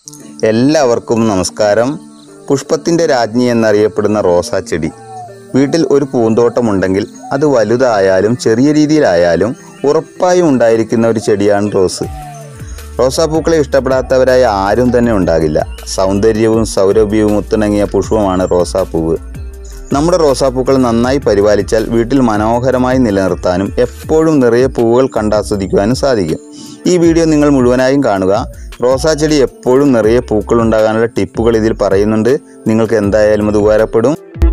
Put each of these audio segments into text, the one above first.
എല്ലാവർക്കും നമസ്കാരം. പുഷ്പത്തിൻ്റെ രാജ്ഞി എന്നറിയപ്പെടുന്ന റോസാ ചെടി. വീട്ടിൽ ഒരു പൂന്തോട്ടമുണ്ടെങ്കിൽ അത് വലുതായാലും ചെറിയ രീതിയിലായാലും ഉറപ്പായും ഉണ്ടായിരിക്കുന്ന ഒരു ചെടിയാണ് റോസ്. റോസാപ്പൂക്കളെ ഇഷ്ടപ്പെടാത്തവരായ ആരും തന്നെ ഉണ്ടാകില്ല. സൗന്ദര്യവും സൗരഭ്യവും ഒത്തിണങ്ങിയ പുഷ്പമാണ് റോസാപ്പൂവ്. നമ്മുടെ റോസാപ്പൂക്കൾ നന്നായി പരിപാലിച്ചാൽ വീട്ടിൽ മനോഹരമായി നിലനിർത്താനും എപ്പോഴും നിറയെ പൂവുകൾ കണ്ടാസ്വദിക്കുവാനും സാധിക്കും. ഈ വീഡിയോ നിങ്ങൾ മുഴുവനായും കാണുക. റോസാ ചെടി എപ്പോഴും നിറയെ പൂക്കൾ ഉണ്ടാകാനുള്ള ടിപ്പുകൾ ഇതിൽ പറയുന്നുണ്ട്. നിങ്ങൾക്ക് എന്തായാലും അത് ഉപകാരപ്പെടും.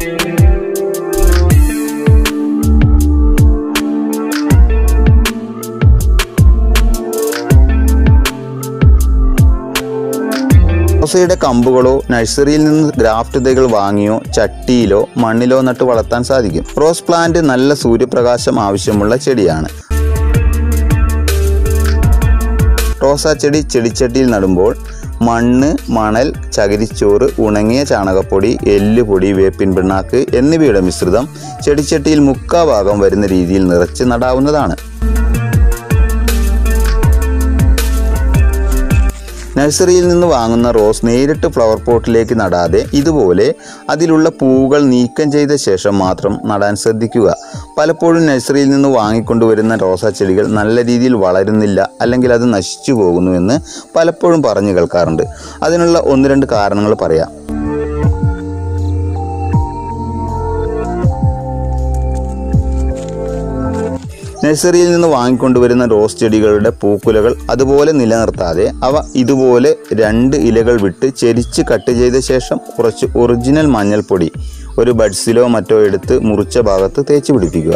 റോസയുടെ കമ്പുകളോ നഴ്സറിയിൽ നിന്ന് ഗ്രാഫ്റ്റ് തൈകൾ വാങ്ങിയോ ചട്ടിയിലോ മണ്ണിലോ നട്ട് വളർത്താൻ സാധിക്കും. റോസ് പ്ലാന്റ് നല്ല സൂര്യപ്രകാശം ആവശ്യമുള്ള ചെടിയാണ്. റോസാ ചെടി ചെടിച്ചട്ടിയിൽ നടുമ്പോൾ മണ്ണ്, മണൽ, ചകിരിച്ചോറ്, ഉണങ്ങിയ ചാണകപ്പൊടി, എല്ലുപൊടി, വേപ്പിൻ പിണ്ണാക്ക് എന്നിവയുടെ മിശ്രിതം ചെടിച്ചട്ടിയിൽ 3/4 ഭാഗം വരുന്ന രീതിയിൽ നിറച്ച് നടാവുന്നതാണ്. നഴ്സറിയിൽ നിന്ന് വാങ്ങുന്ന റോസ് നേരിട്ട് ഫ്ലവർ പോട്ടിലേക്ക് നടാതെ ഇതുപോലെ അതിലുള്ള പൂവുകൾ നീക്കം ചെയ്ത ശേഷം മാത്രം നടാൻ ശ്രദ്ധിക്കുക. പലപ്പോഴും നഴ്സറിയിൽ നിന്ന് വാങ്ങിക്കൊണ്ടുവരുന്ന റോസാ ചെടികൾ നല്ല രീതിയിൽ വളരുന്നില്ല, അല്ലെങ്കിൽ അത് നശിച്ചു പോകുന്നുവെന്ന് പലപ്പോഴും പറഞ്ഞു കേൾക്കാറുണ്ട്. അതിനുള്ള 1-2 കാരണങ്ങൾ പറയാം. നഴ്സറിയിൽ നിന്ന് വാങ്ങിക്കൊണ്ടുവരുന്ന റോസ് ചെടികളുടെ പൂക്കുലകൾ അതുപോലെ നിലനിർത്താതെ അവ ഇതുപോലെ 2 ഇലകൾ വിട്ട് ചെരിച്ച് കട്ട് ചെയ്ത ശേഷം കുറച്ച് ഒറിജിനൽ മഞ്ഞൾപ്പൊടി ഒരു ബഡ്സിലോ മറ്റോ എടുത്ത് മുറിച്ച ഭാഗത്ത് തേച്ച് പിടിപ്പിക്കുക.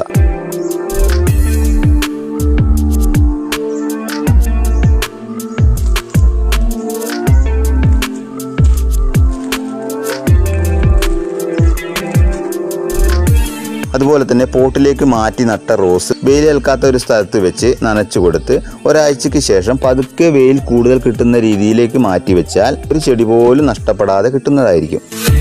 അതുപോലെ തന്നെ പോട്ടിലേക്ക് മാറ്റി നട്ട റോസ് വെയിലേൽക്കാത്ത ഒരു സ്ഥലത്ത് വെച്ച് നനച്ചു കൊടുത്ത് ഒരാഴ്ചയ്ക്ക് ശേഷം പതുക്കെ വെയിൽ കൂടുതൽ കിട്ടുന്ന രീതിയിലേക്ക് മാറ്റി വെച്ചാൽ ഒരു ചെടി പോലും നഷ്ടപ്പെടാതെ കിട്ടുന്നതായിരിക്കും.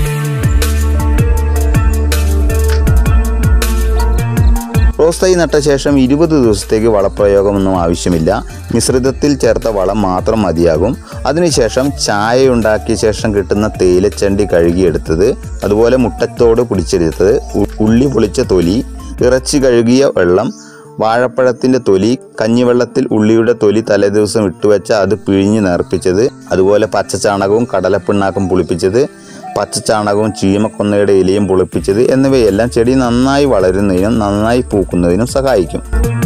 റോസ് തൈ നട്ട ശേഷം 20 ദിവസത്തേക്ക് വളപ്രയോഗമൊന്നും ആവശ്യമില്ല. മിശ്രിതത്തിൽ ചേർത്ത വളം മാത്രം മതിയാകും. അതിനുശേഷം ചായ ഉണ്ടാക്കിയ ശേഷം കിട്ടുന്ന തേയിലച്ചണ്ടി കഴുകിയെടുത്തത്, അതുപോലെ മുട്ടത്തോട് പൊടിച്ചെടുത്തത്, ഉള്ളി പൊളിച്ച തൊലി, ഇറച്ചി കഴുകിയ വെള്ളം, വാഴപ്പഴത്തിൻ്റെ തൊലി, കഞ്ഞിവെള്ളത്തിൽ ഉള്ളിയുടെ തൊലി തലേദിവസം ഇട്ടുവെച്ച അത് പിഴിഞ്ഞ് നേർപ്പിച്ചത്, അതുപോലെ പച്ചച്ചാണകവും കടലപ്പിണ്ണാക്കും പുളിപ്പിച്ചത്, പച്ചച്ചാണകവും ചീമക്കൊന്നയുടെ ഇലയും പുളിപ്പിച്ചത് എന്നിവയെല്ലാം ചെടി നന്നായി വളരുന്നതിനും നന്നായി പൂക്കുന്നതിനും സഹായിക്കും.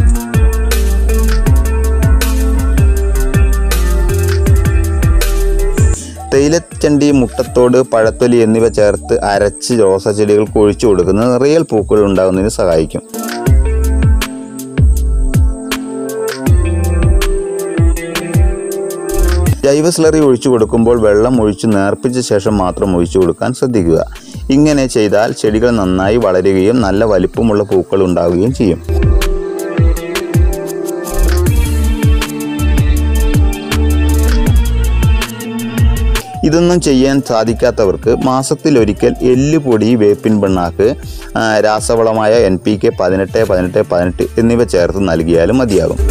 തേയിലച്ചണ്ടി, മുട്ടത്തോട്, പഴത്തൊലി എന്നിവ ചേർത്ത് അരച്ച് റോസാ ചെടികൾക്ക് ഒഴിച്ചു കൊടുക്കുന്നത് റിയൽ പൂക്കൾ ഉണ്ടാകുന്നതിന് സഹായിക്കും. ജൈവ സ്ലറി ഒഴിച്ചു കൊടുക്കുമ്പോൾ വെള്ളം ഒഴിച്ച് നേർപ്പിച്ച ശേഷം മാത്രം ഒഴിച്ചു കൊടുക്കാൻ ശ്രദ്ധിക്കുക. ഇങ്ങനെ ചെയ്താൽ ചെടികൾ നന്നായി വളരുകയും നല്ല വലിപ്പമുള്ള പൂക്കൾ ഉണ്ടാവുകയും ചെയ്യും. ഇതൊന്നും ചെയ്യാൻ സാധിക്കാത്തവർക്ക് മാസത്തിലൊരിക്കൽ എല്ലുപൊടി, വേപ്പിൻ പിണ്ണാക്ക്, രാസവളമായ NPK 18, 18, 18 എന്നിവ ചേർത്ത് നൽകിയാലും മതിയാകും.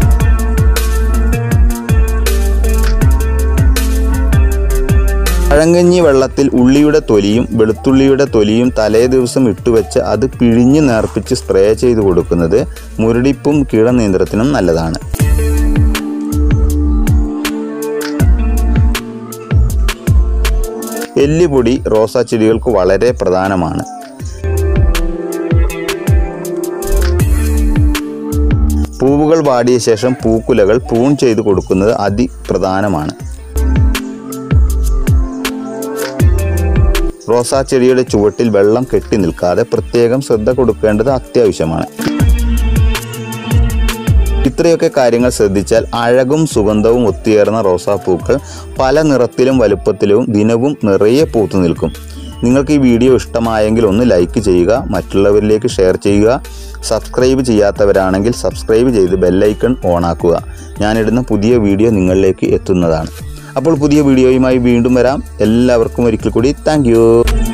പഴങ്കഞ്ഞി വെള്ളത്തിൽ ഉള്ളിയുടെ തൊലിയും വെളുത്തുള്ളിയുടെ തൊലിയും തലേ ദിവസം ഇട്ടുവെച്ച് അത് പിഴിഞ്ഞ് നേർപ്പിച്ച് സ്പ്രേ ചെയ്ത് കൊടുക്കുന്നത് മുരടിപ്പും കീടനിയന്ത്രണത്തിനും നല്ലതാണ്. എല്ലുപൊടി റോസാ ചെടികൾക്ക് വളരെ പ്രധാനമാണ്. പൂവുകൾ വാടിയ ശേഷം പൂക്കുലകൾ പ്രൂൺ ചെയ്ത് കൊടുക്കുന്നത് അതിപ്രധാനമാണ്. റോസാ ചെടിയുടെ ചുവട്ടിൽ വെള്ളം കെട്ടി നിൽക്കാതെ പ്രത്യേകം ശ്രദ്ധ കൊടുക്കേണ്ടത് അത്യാവശ്യമാണ്. ഇത്രയൊക്കെ കാര്യങ്ങൾ ശ്രദ്ധിച്ചാൽ അഴകും സുഗന്ധവും ഒത്തുചേർന്ന റോസാപ്പൂക്കൾ പല നിറത്തിലും വലുപ്പത്തിലും ദിനവും നിറയെ പൂത്തു നിൽക്കും. നിങ്ങൾക്ക് ഈ വീഡിയോ ഇഷ്ടമായെങ്കിൽ ഒന്ന് ലൈക്ക് ചെയ്യുക, മറ്റുള്ളവരിലേക്ക് ഷെയർ ചെയ്യുക. സബ്സ്ക്രൈബ് ചെയ്യാത്തവരാണെങ്കിൽ സബ്സ്ക്രൈബ് ചെയ്ത് ബെല്ലൈക്കൺ ഓണാക്കുക. ഞാനിടുന്ന പുതിയ വീഡിയോ നിങ്ങളിലേക്ക് എത്തുന്നതാണ്. അപ്പോൾ പുതിയ വീഡിയോയുമായി വീണ്ടും വരാം. എല്ലാവർക്കും ഒരിക്കൽ കൂടി താങ്ക് യു.